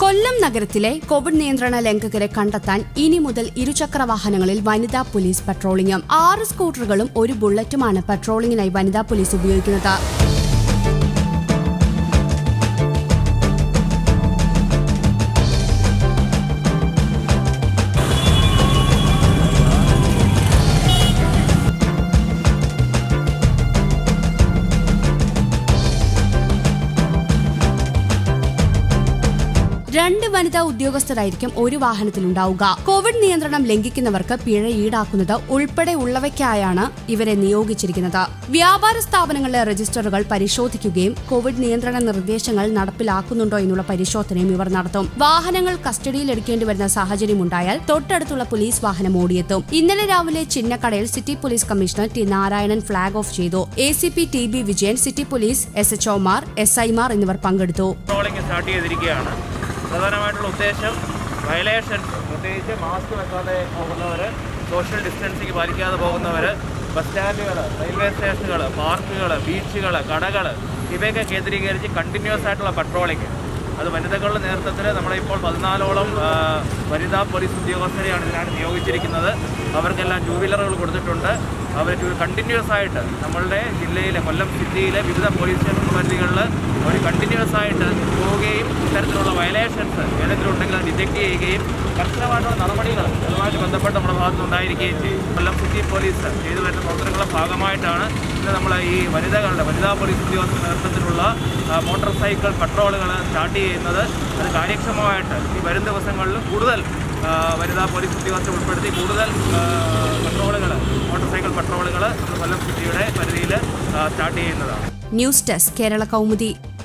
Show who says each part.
Speaker 1: കൊല്ലം നഗരത്തിലെ കോവിഡ് നിയന്ത്രണ ലംഘകരെ കണ്ടെത്താൻ ഇനി മുതൽ ഇരുചക്ര വാഹനങ്ങളിൽ വനിതാ പോലീസ് പട്രോളിംഗും 6 സ്കൂട്ടറുകളും 1 ബുള്ളറ്റുമാണ് പട്രോളിംഗിനായി വനിതാ പോലീസ് ഉപയോഗിക്കുന്നത്. രണ്ട് വനിതാ ഉദ്യോഗസ്ഥരായിരിക്കും ഒരു വാഹനത്തിലുണ്ടാവുക. കോവിഡ് നിയന്ത്രണം ലംഘിക്കുന്നവർക്ക് പിഴ ഈടാക്കുന്നത് ഉൾപ്പെടെ ഉള്ളവയ്ക്കായാണ് ഇവരെ നിയോഗിച്ചിരിക്കുന്നത്. വ്യാപാര സ്ഥാപനങ്ങളിലെ രജിസ്റ്ററുകൾ പരിശോധിക്കുകയും കോവിഡ് നിയന്ത്രണ നിർദ്ദേശങ്ങൾ നടപ്പിലാക്കുന്നുണ്ടോ എന്നുള്ള പരിശോധനയും ഇവർ നടത്തും. വാഹനങ്ങൾ കസ്റ്റഡിയിൽ എടുക്കേണ്ടി വരുന്ന സാഹചര്യമുണ്ടായാൽ തൊട്ടടുത്തുള്ള പോലീസ് വാഹനം ഓടിയെത്തും. ഇന്നലെ രാവിലെ ചിന്നക്കടയിൽ city police commissioner T Narayanan flag off ചെയ്തു. ACP TB Vijayan, city police SHOമാർ, SIമാർ എന്നിവർ പങ്കെടുത്തു.
Speaker 2: പ്രധാനമായിട്ടുള്ള ഉദ്ദേശം വയലേഷൻസ്, പ്രത്യേകിച്ച് മാസ്ക് വെക്കാതെ പോകുന്നവർ, സോഷ്യൽ ഡിസ്റ്റൻസിങ് പാലിക്കാതെ പോകുന്നവർ, ബസ് സ്റ്റാൻഡുകൾ, റെയിൽവേ സ്റ്റേഷനുകൾ, പാർക്കുകൾ, ബീച്ചുകൾ, കടകൾ ഇവയൊക്കെ കേന്ദ്രീകരിച്ച് കണ്ടിന്യൂസ് ആയിട്ടുള്ള പട്രോളിങ്. അത് വനിതകളുടെ നേതൃത്വത്തിൽ നമ്മളിപ്പോൾ 14ഓളം വനിതാ പോലീസ് ഉദ്യോഗസ്ഥരെയാണ് ഇതിനാണ് നിയോഗിച്ചിരിക്കുന്നത്. അവർക്കെല്ലാം 2 വീലറുകൾ കൊടുത്തിട്ടുണ്ട്. അവർ കണ്ടിന്യൂസ് ആയിട്ട് നമ്മളുടെ ജില്ലയിലെ കൊല്ലം സിറ്റിയിലെ വിവിധ പോലീസ് സ്റ്റേഷൻ പരിധികളിൽ അവർ കണ്ടിന്യൂസ് ആയിട്ട് പോവുകയും ഇത്തരത്തിലുള്ള വയലേഷൻസ് ഏതെങ്കിലും ഉണ്ടെങ്കിൽ അത് ഡിറ്റക്ട് ചെയ്യുകയും കർശനമായിട്ടുള്ള നടപടികൾ അതുമായിട്ട് ബന്ധപ്പെട്ട് നമ്മുടെ ഭാഗത്ത് ഉണ്ടായിരിക്കുകയും ചെയ്യും. കൊല്ലം സിറ്റി പോലീസ് ചെയ്തു വരുന്ന പ്രവർത്തനങ്ങളുടെ ഭാഗമായിട്ടാണ് ഇന്ന് നമ്മൾ ഈ വനിതാ പോലീസ് ഉദ്യോഗസ്ഥരുടെ നേതൃത്വത്തിലുള്ള മോട്ടോർ സൈക്കിൾ പട്രോളുകൾ സ്റ്റാർട്ട് ചെയ്യുന്നത്. അത് കാര്യക്ഷമമായിട്ട് ഈ വരും ദിവസങ്ങളിൽ കൂടുതൽ വനിതാ പോലീസ് ഉദ്യോഗസ്ഥരെ ഉൾപ്പെടുത്തി കൂടുതൽ പട്രോളുകൾ, മോട്ടോർ സൈക്കിൾ പട്രോളുകൾ കൊല്ലം സിറ്റിയുടെ പരിധിയിൽ സ്റ്റാർട്ട് ചെയ്യുന്നതാണ്.
Speaker 1: News desk, Kerala Kaumudi.